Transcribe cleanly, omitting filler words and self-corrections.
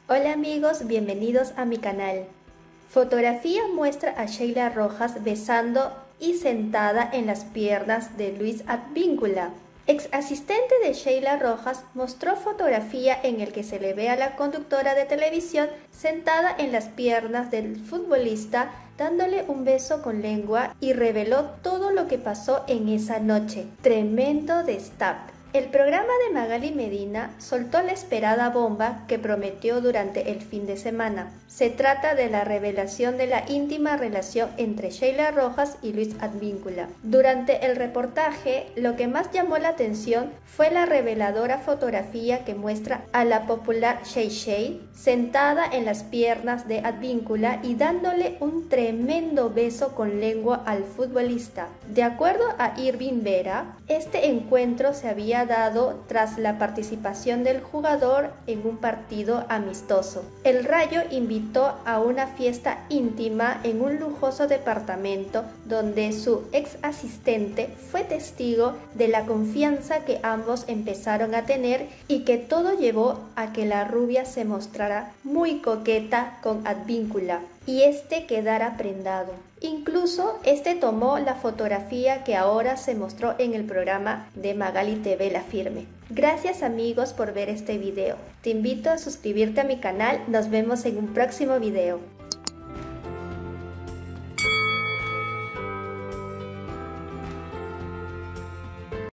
Hola amigos, bienvenidos a mi canal. Fotografía muestra a Sheila Rojas besando y sentada en las piernas de Luis Advíncula. Ex asistente de Sheila Rojas mostró fotografía en el que se le ve a la conductora de televisión sentada en las piernas del futbolista dándole un beso con lengua y reveló todo lo que pasó en esa noche. Tremendo destape. El programa de Magali Medina soltó la esperada bomba que prometió durante el fin de semana. Se trata de la revelación de la íntima relación entre Sheila Rojas y Luis Advíncula. Durante el reportaje, lo que más llamó la atención fue la reveladora fotografía que muestra a la popular Shay Shay sentada en las piernas de Advíncula y dándole un tremendo beso con lengua al futbolista. De acuerdo a Irving Vera, este encuentro se había dado tras la participación del jugador en un partido amistoso. El Rayo invitó a una fiesta íntima en un lujoso departamento donde su ex asistente fue testigo de la confianza que ambos empezaron a tener y que todo llevó a que la rubia se mostrara muy coqueta con Advíncula y este quedara prendado. Incluso este tomó la fotografía que ahora se mostró en el programa de Magali TV La Firme. Gracias amigos por ver este video. Te invito a suscribirte a mi canal. Nos vemos en un próximo video.